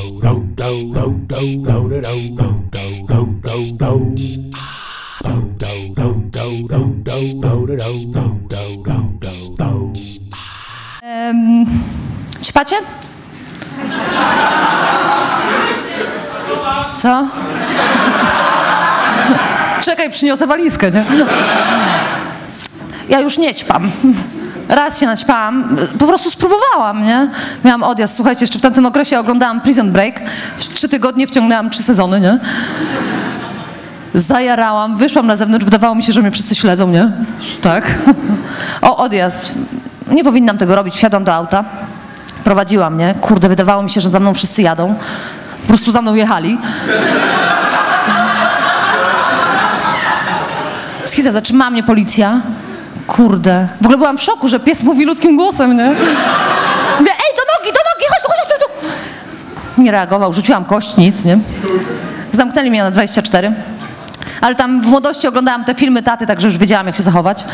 Ćpacie? Co? Czekaj, przyniosę walizkę, nie? Ja już nie ćpam. Raz się naćpałam, po prostu spróbowałam, nie? Miałam odjazd, słuchajcie, jeszcze w tamtym okresie oglądałam Prison Break. W 3 tygodnie wciągnęłam 3 sezony, nie? Zajarałam, wyszłam na zewnątrz, wydawało mi się, że mnie wszyscy śledzą, nie? Tak. O, odjazd. Nie powinnam tego robić, wsiadłam do auta. Prowadziła mnie. Kurde, wydawało mi się, że za mną wszyscy jadą. Po prostu za mną jechali. Schiza, zatrzymała mnie policja. Kurde. W ogóle byłam w szoku, że pies mówi ludzkim głosem, nie? Mówię, ej, do nogi, chodź tu. Nie reagował, rzuciłam kość, nic, nie? Zamknęli mnie na 24. Ale tam w młodości oglądałam te filmy taty, także już wiedziałam, jak się zachować.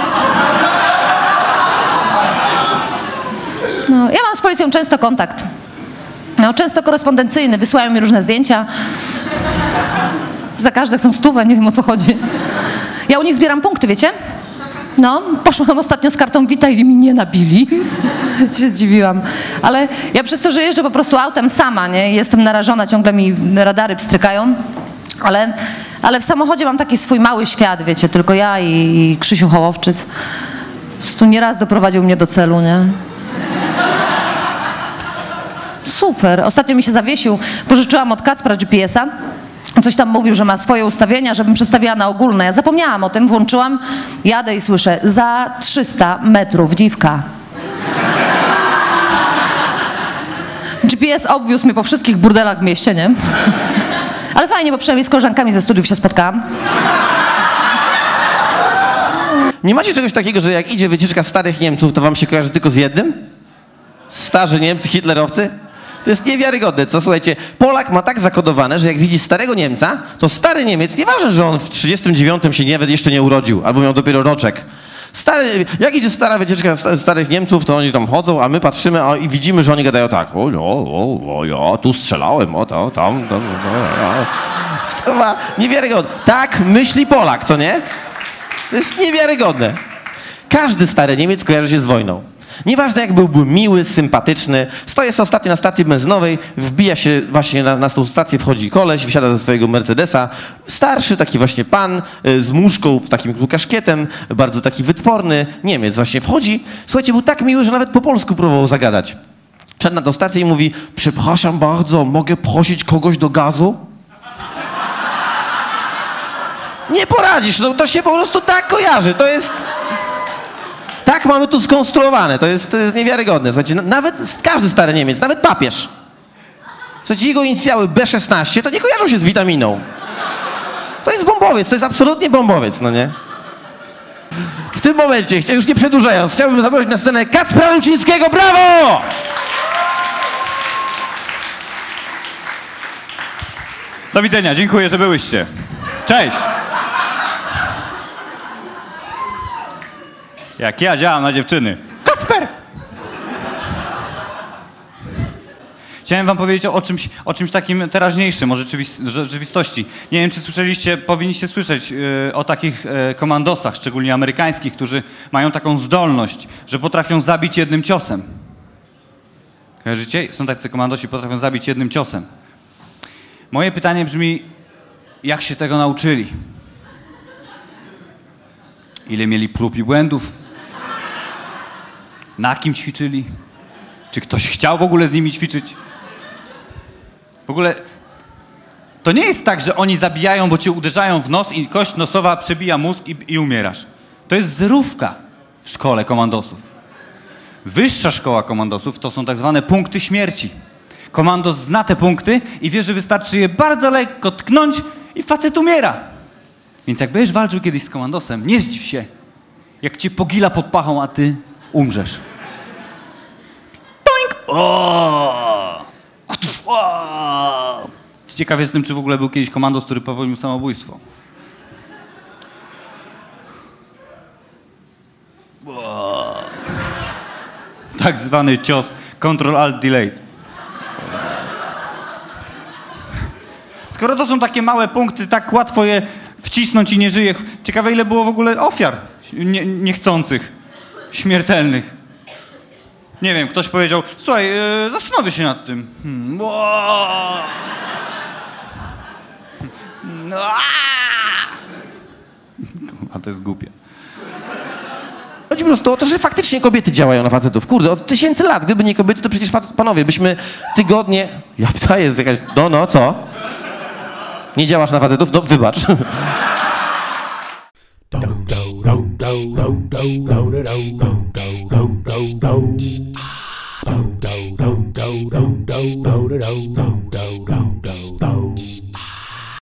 No, ja mam z policją często kontakt. No, często korespondencyjny, wysyłają mi różne zdjęcia. Za każde chcą 100, nie wiem, o co chodzi. Ja u nich zbieram punkty, wiecie? No, poszłam ostatnio z kartą Witaj i mi nie nabili. Się zdziwiłam. Ale ja przez to, że jeżdżę po prostu autem sama, nie? Jestem narażona, ciągle mi radary pstrykają. Ale w samochodzie mam taki swój mały świat, wiecie, tylko ja i Krzysiu Hołowczyc. Po prostu nieraz doprowadził mnie do celu, nie? Super. Ostatnio mi się zawiesił. Pożyczyłam od Kacpra GPS-a. Coś tam mówił, że ma swoje ustawienia, żebym przestawiła na ogólne. Ja zapomniałam o tym, włączyłam, jadę i słyszę za 300 metrów dziwka. GPS obwiózł mnie po wszystkich burdelach w mieście, nie? Ale fajnie, bo przynajmniej z koleżankami ze studiów się spotkałam. Nie macie czegoś takiego, że jak idzie wycieczka starych Niemców, to wam się kojarzy tylko z jednym? Starzy Niemcy, hitlerowcy? To jest niewiarygodne, co? Słuchajcie, Polak ma tak zakodowane, że jak widzi starego Niemca, to stary Niemiec, nieważne, że on w 39 się nawet jeszcze nie urodził, albo miał dopiero roczek. Jak idzie stara wycieczka starych Niemców, to oni tam chodzą, a my patrzymy i widzimy, że oni gadają tak. Ja tu strzelałem, tam. Niewiarygodne. Tak myśli Polak, co nie? To jest niewiarygodne. Każdy stary Niemiec kojarzy się z wojną. Nieważne jak byłby miły, sympatyczny. Stoję sobie ostatnio na stacji benzynowej, wbija się właśnie na tą stację, wchodzi koleś, wysiada ze swojego Mercedesa. Starszy taki właśnie pan z muszką, takim kaszkietem, bardzo taki wytworny Niemiec właśnie wchodzi. Słuchajcie, był tak miły, że nawet po polsku próbował zagadać. Wszedł na tą stację i mówi: przepraszam bardzo, mogę prosić kogoś do gazu? Nie poradzisz, no to się po prostu tak kojarzy, to jest... Tak mamy tu skonstruowane, to jest niewiarygodne. Słuchajcie, nawet każdy stary Niemiec, nawet papież. Słuchajcie, jego inicjały B16 to nie kojarzą się z witaminą. To jest bombowiec, to jest absolutnie bombowiec, no nie? W tym momencie, już nie przedłużając, chciałbym zaprosić na scenę Kacpra Męcińskiego, brawo! Do widzenia, dziękuję, że byłyście. Cześć! Jak ja działam na dziewczyny. Kacper! Chciałem wam powiedzieć o czymś takim teraźniejszym, o rzeczywistości. Nie wiem, czy słyszeliście, powinniście słyszeć o takich komandosach, szczególnie amerykańskich, którzy mają taką zdolność, że potrafią zabić jednym ciosem. Kojarzycie? Są tacy komandosi, potrafią zabić jednym ciosem. Moje pytanie brzmi, jak się tego nauczyli? Ile mieli prób i błędów? Na kim ćwiczyli? Czy ktoś chciał w ogóle z nimi ćwiczyć? W ogóle to nie jest tak, że oni zabijają, bo cię uderzają w nos i kość nosowa przebija mózg i umierasz. To jest zerówka w szkole komandosów. Wyższa szkoła komandosów to są tak zwane punkty śmierci. Komandos zna te punkty i wie, że wystarczy je bardzo lekko tknąć i facet umiera. Więc jak będziesz walczył kiedyś z komandosem, nie zdziw się, jak cię pogila pod pachą, a ty umrzesz. Toink! O! Ciekaw jestem, czy w ogóle był kiedyś komandos, który popełnił samobójstwo. Tak zwany cios Ctrl-Alt-Delete. Skoro to są takie małe punkty, tak łatwo je wcisnąć i nie żyje. Ciekawe, ile było w ogóle ofiar niechcących, śmiertelnych. Nie wiem, ktoś powiedział, słuchaj, zastanowię się nad tym. No, a to jest głupie. Chodzi po prostu o to, że faktycznie kobiety działają na facetów. Kurde, od tysięcy lat. Gdyby nie kobiety, to przecież panowie, byśmy tygodnie... Ja, to jest jakaś... No, co? Nie działasz na facetów? No, wybacz. Dum